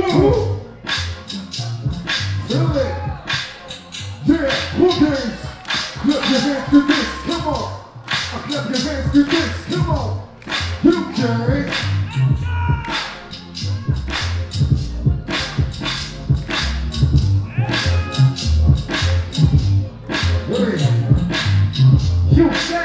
Feel it. Yeah, RUHRGAMES. Clap your hands to this, come on. Clap your hands to this, come on. UKAY. Hey. UKAY.